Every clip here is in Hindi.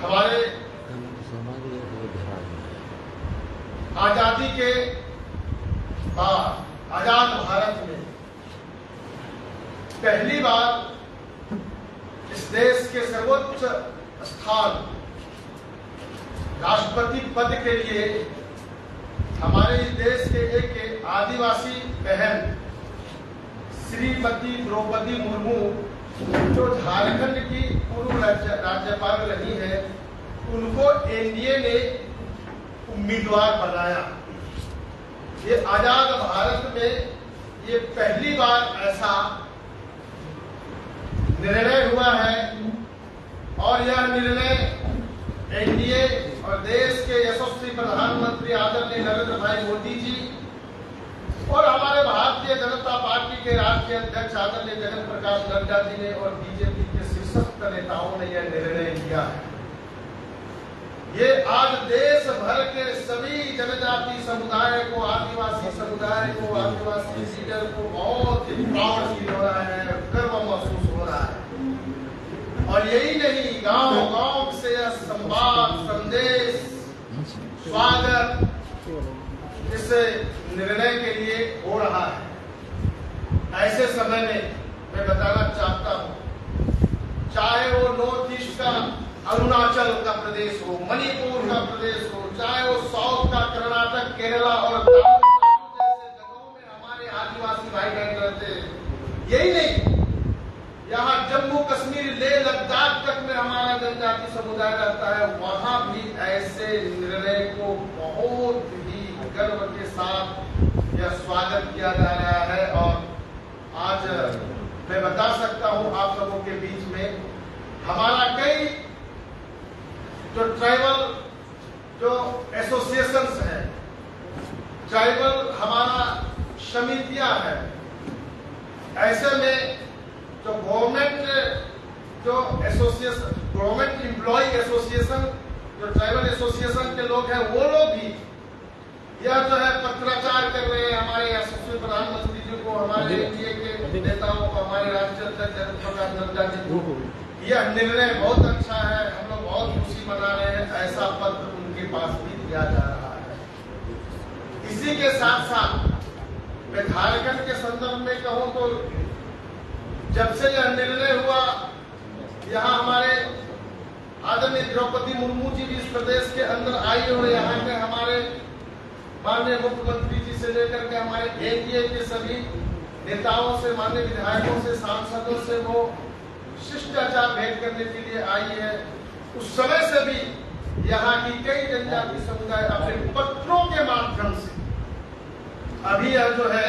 हमारे आजादी के बाद आजाद भारत में पहली बार इस देश के सर्वोच्च स्थान राष्ट्रपति पद के लिए हमारे इस देश के एक आदिवासी बहन श्रीमती द्रौपदी मुर्मू जो झारखंड की पूर्व राज्यपाल रही है, उनको एनडीए ने उम्मीदवार बनाया। ये आजाद भारत में ये पहली बार ऐसा निर्णय हुआ है और यह निर्णय एनडीए और देश के यशस्वी प्रधानमंत्री आदरणीय नरेंद्र भाई मोदी जी और हमारे भारतीय जनता पार्टी के राष्ट्रीय अध्यक्ष आदरणीय जगत प्रकाश नड्डा जी ने और बीजेपी के शीर्षस्थ नेताओं ने यह निर्णय लिया है। ये आज देश भर के सभी जनजाति समुदाय को, आदिवासी समुदाय को, आदिवासी लीडर को बहुत ही प्राउड फील हो रहा है, गर्व महसूस हो रहा है। और यही नहीं, गांव गांव से यह संवाद, संदेश, स्वागत इस निर्णय के लिए हो रहा है। ऐसे समय में मैं बताना चाहता हूं, चाहे वो नॉर्थ ईस्ट का अरुणाचल का प्रदेश हो, मणिपुर का प्रदेश हो, चाहे वो साउथ का कर्नाटक, केरला और जैसे जगहों में हमारे आदिवासी भाई बहन रहते हैं। यही नहीं, यहाँ जम्मू कश्मीर, लेह लद्दाख तक में हमारा जनजाति समुदाय रहता है, वहां भी ऐसे निर्णय को बहुत ही गर्व के साथ यह स्वागत किया जा रहा है। और आज मैं बता सकता हूं आप सबों के बीच में हमारा कई जो ट्राइबल जो एसोसिएशंस है, ट्राइबल हमारा समितियां है, ऐसे में जो गवर्नमेंट जो एसोसिएशन, गवर्नमेंट एम्प्लॉय एसोसिएशन, जो ट्राइबल एसोसिएशन के लोग हैं, वो लोग भी यह जो है पत्राचार कर रहे हैं हमारे यशस्वी प्रधानमंत्री जी को, हमारे एनडीए के नेताओं को, हमारे राष्ट्रीय अध्यक्ष जगत प्रकाश नड्डा जी को। यह निर्णय बहुत अच्छा है, हम लोग बहुत खुशी मना रहे हैं। ऐसा पत्र उनके पास भी दिया जा रहा है। इसी के साथ साथ मैं झारखंड के संदर्भ में कहूं तो जब से यह निर्णय हुआ, यहाँ हमारे आदरणीय द्रौपदी मुर्मू जी भी इस प्रदेश के अंदर आई और यहाँ के हमारे माननीय मुख्यमंत्री जी से लेकर के हमारे एनडीए के सभी नेताओं से, माननीय विधायकों से, सांसदों से वो शिष्टाचार भेंट करने के लिए आई है। उस समय से भी यहाँ की कई जनजाति समुदाय अपने पत्रों के माध्यम से अभी यह जो है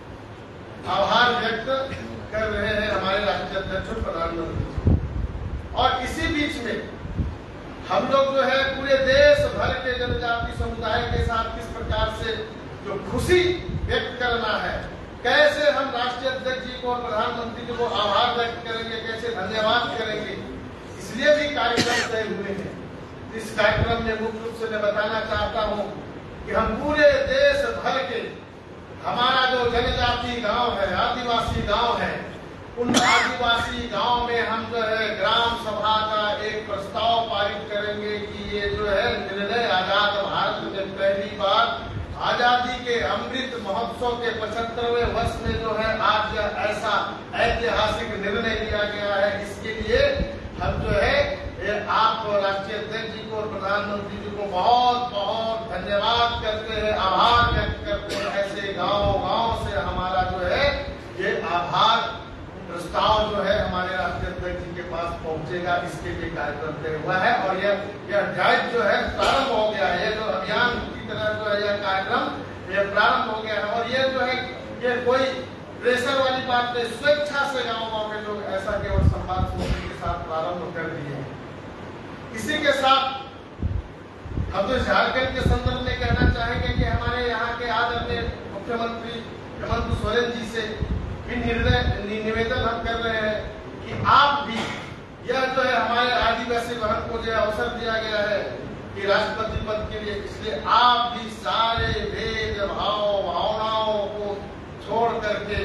आभार व्यक्त कर रहे हैं हमारे राष्ट्रीय अध्यक्ष और प्रधानमंत्री। और इसी बीच में हम लोग जो है पूरे देश भर के जनजाति समुदाय के साथ किस प्रकार से जो खुशी व्यक्त करना है, कैसे हम राष्ट्रीय अध्यक्ष जी को और प्रधानमंत्री जी को आभार व्यक्त करेंगे, कैसे धन्यवाद करेंगे, इसलिए भी कार्यक्रम तय हुए हैं। इस कार्यक्रम में मुख्य रूप से मैं बताना चाहता हूं कि हम पूरे देश भर के हमारा जो जनजाति गांव है, आदिवासी गांव है, उन आदिवासी गांव में हम जो है ग्राम सभा का एक प्रस्ताव पारित करेंगे कि ये जो है निर्णय आजाद भारत में पहली बार आजादी के अमृत महोत्सव के 75वें वर्ष में जो है आज ऐसा ऐतिहासिक निर्णय लिया गया है। इसके लिए हम जो है आप राष्ट्रीय अध्यक्ष जी को और प्रधानमंत्री जी को बहुत बहुत धन्यवाद करते हैं, आभार व्यक्त करते हैं। ऐसे गाँव गाँव से हमारा जो है ये आभार प्रस्ताव जो है हमारे राष्ट्रीय अध्यक्ष जी के पास पहुंचेगा, इसके लिए कार्यक्रम तय हुआ है। और यह ड्राइव जो है प्रारंभ हो गया है, ये जो अभियान की तरह जो है यह कार्यक्रम ये प्रारंभ हो गया है। और ये जो है ये कोई प्रेशर वाली बात नहीं, स्वेच्छा से गाँव गाँव के लोग ऐसा केवल संवाद के साथ प्रारंभ कर दिए हैं। इसी के साथ हम तो झारखंड के संदर्भ में कहना चाहेंगे कि हमारे यहाँ के आदरणीय मुख्यमंत्री हेमंत सोरेन जी से निवेदन हम कर रहे हैं कि आप भी यह जो है हमारे आदिवासी बहन को जो अवसर दिया गया है कि राष्ट्रपति पद के लिए, इसलिए आप भी सारे भेदभाव भावनाओं को छोड़ करके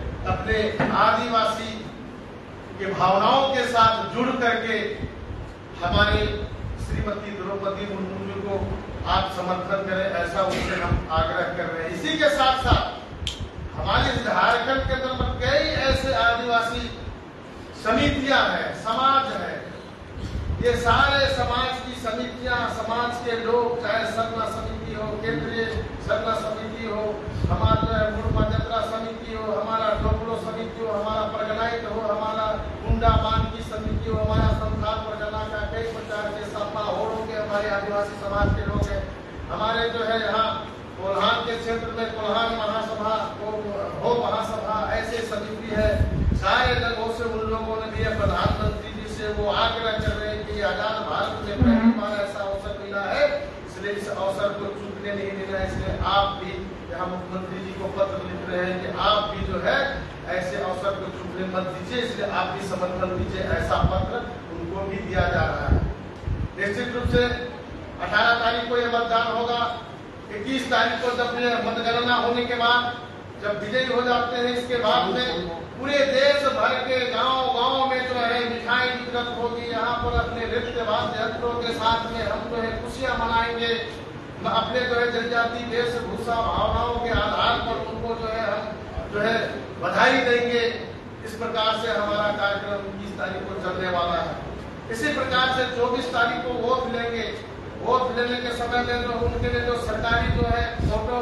अपने आदिवासी की भावनाओं के साथ जुड़ करके हमारे श्रीमती द्रौपदी मुर्मू जी को आप समर्थन करें, ऐसा उनसे हम आग्रह कर रहे हैं। इसी के साथ साथ हमारे झारखंड के अंदर कई ऐसे आदिवासी समितियां हैं, समाज है, ये सारे समाज की समितियां, समाज के लोग, चाहे सरना समिति हो, केंद्रीय सरना समिति हो, हमारा मुर्मा जत्रा समिति हो, हमारा डोकलो समिति हो, हमारा परगनाइट हो, हमारा मुंडा मान की समिति हो, हमारा संथाल परगना का कई प्रकार के सपा होड़ों के हमारे आदिवासी समाज के लोग हैं। हमारे जो है यहाँ कोल्हान के क्षेत्र में कोल्हान महासभा हो महासभा ऐसे समिति है। सारे लोगों से उन लोगों ने भी प्रधानमंत्री जी से वो आग्रह कर रहे हैं कि आजाद भारत में पहली बार ऐसा अवसर मिला है, इसलिए इस अवसर को चूकने नहीं देना। इसलिए आप भी यहाँ मुख्यमंत्री जी को पत्र लिख रहे हैं कि आप भी जो है ऐसे अवसर को चूकने मत दीजिए, इसलिए आप भी समर्थन दीजिए। ऐसा पत्र उनको भी दिया जा रहा है। निश्चित रूप से 18 तारीख को यह मतदान होगा। 21 तारीख को जब मतगणना होने के बाद जब विजयी हो जाते हैं, इसके बाद में पूरे देश भर के गांव में जो है मिठाई वितरण होगी। यहाँ पर अपने नृत्य वाद्य यंत्रों के साथ में हम जो है खुशियां मनाएंगे। अपने जो है जनजाति वेशभूषा भावनाओं के आधार पर उनको जो है हम जो है बधाई देंगे। इस प्रकार से हमारा कार्यक्रम 21 तारीख को चलने वाला है। इसी प्रकार से 24 तारीख को वोट लेंगे। वोट लेने के समय में जो उनके लिए जो सरकारी जो है फोटो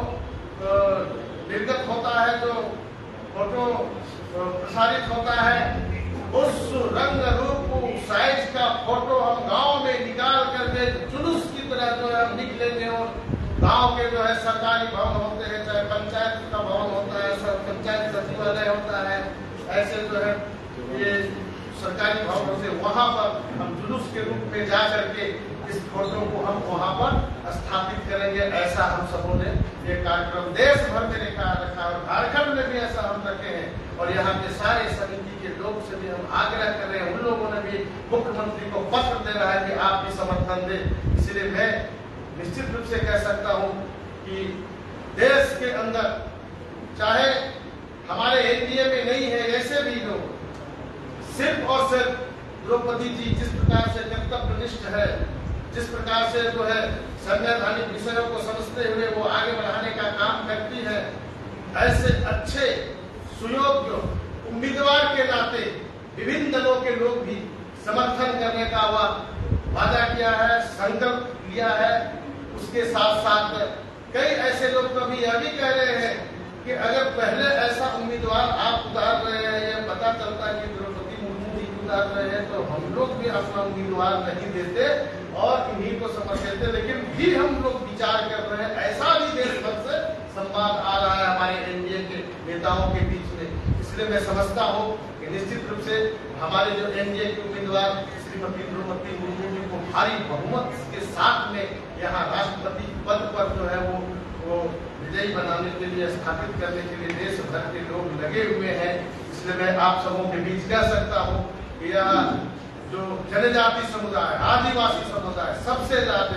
निर्गत होता है, जो फोटो प्रसारित होता है, उस रंग रूप साइज का फोटो हम गांव में निकाल करके जुलूस की तरह जो है हम निकलेंगे और गांव के जो है सरकारी भवन होते हैं, चाहे पंचायत का भवन होता है, पंचायत सचिवालय होता है, ऐसे जो है ये सरकारी भवन से वहां पर हम जुलूस के रूप में जा करके इस फोटो को हम वहां पर स्थापित करेंगे। ऐसा हम सबों ने ये कार्यक्रम देश भर में रखा और झारखंड में भी ऐसा हम रखे हैं। और यहाँ के सारे समिति के लोग से भी हम आग्रह कर रहे हैं। उन लोगों ने भी मुख्यमंत्री को पत्र दे रहा है कि आप भी समर्थन दें। इसलिए मैं निश्चित रूप से कह सकता हूँ कि देश के अंदर चाहे हमारे एनडीए में नहीं है, ऐसे भी लोग सिर्फ और सिर्फ द्रौपदी जी जिस प्रकार से कर्तव्यनिष्ठ है, जिस प्रकार से जो है संवैधानिक विषयों को समझते हुए वो आगे बढ़ाने का काम करती है, ऐसे अच्छे सुयोग्य उम्मीदवार के नाते विभिन्न दलों के लोग भी समर्थन करने का वादा किया है, संकल्प लिया है। उसके साथ साथ कई ऐसे लोग तो अभी यह भी कह रहे हैं कि अगर पहले ऐसा उम्मीदवार आप उतार रहे हैं, यह पता चलता है कि द्रौपदी मुर्मू जी उतार रहे हैं, तो हम लोग भी अपना उम्मीदवार नहीं देते और इन्हीं को समझ लेते। लेकिन भी हम लोग विचार कर रहे हैं। ऐसा भी देश भर से संवाद आ रहा है हमारे एनडीए के नेताओं के बीच में। इसलिए मैं समझता हूँ कि निश्चित रूप से हमारे जो एनडीए के उम्मीदवार श्रीमती द्रौपदी मुर्मू जी को भारी बहुमत के साथ में यहाँ राष्ट्रपति पद पर जो है वो विजयी बनाने के लिए, स्थापित करने के लिए देश भर के लोग लगे हुए हैं। इसलिए मैं आप सबों के बीच कह सकता हूँ कि यह जो जनजाति समुदाय, आदिवासी समुदाय सबसे ज्यादा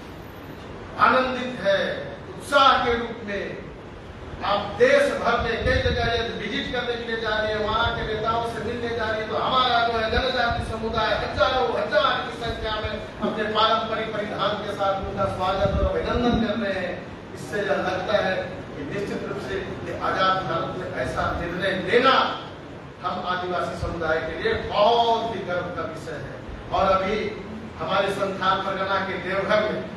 आनंदित है। उत्साह के रूप में आप देश भर में कई जगह विजिट करने के लिए जा रही है, वहां के नेताओं से मिलने जा रही है, तो हमारा जो है जनजाति समुदाय हजारों हजार की संख्या में अपने पारंपरिक परिधान के साथ उनका स्वागत और अभिनंदन कर रहे हैं। इससे यह लगता है कि निश्चित रूप से आजाद भारत में ऐसा निर्णय लेना हम आदिवासी समुदाय के लिए बहुत ही गर्व का विषय है। और अभी हमारे संथाल परगना के देवघर में,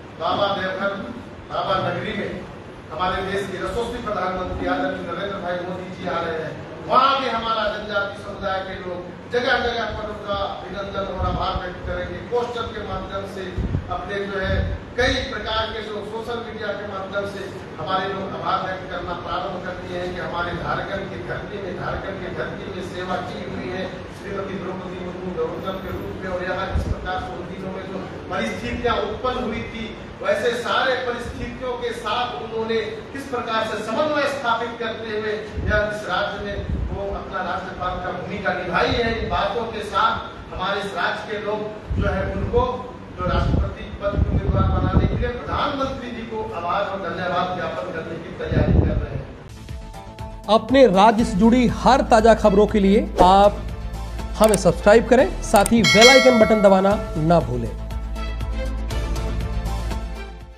बाबा नगरी में हमारे देश के यशस्वी प्रधानमंत्री आदरणीय नरेंद्र भाई मोदी जी आ रहे हैं। वहाँ भी हमारा जनजाति समुदाय के लोग जगह जगह पर उनका अभिनंदन और आभार व्यक्त करेंगे। पोस्टर के माध्यम से, अपने जो है कई प्रकार के जो सोशल मीडिया के माध्यम से हमारे लोग आभार व्यक्त करना प्रारंभ कर दिए हैं कि हमारे झारखंड की धरती में सेवा की हुई है श्रीमती द्रौपदी मुर्मू गवर्नर के रूप में। और यहाँ किस प्रकार से उन दिनों में जो परिस्थितियां उत्पन्न हुई थी, वैसे सारे परिस्थितियों के साथ उन्होंने किस प्रकार से समन्वय स्थापित करते हुए यह इस राज्य में वो अपना राज्यपाल का भूमिका निभाई है। इन बातों के साथ हमारे इस राज्य के लोग जो है उनको जो राष्ट्रपति पद को उम्मीदवार बनाने के लिए प्रधानमंत्री जी को आभार और धन्यवाद ज्ञापन करने की तैयारी कर रहे हैं। अपने राज्य से जुड़ी हर ताजा खबरों के लिए आप हमें सब्सक्राइब करें, साथ ही बेल आइकन बटन दबाना ना भूलें।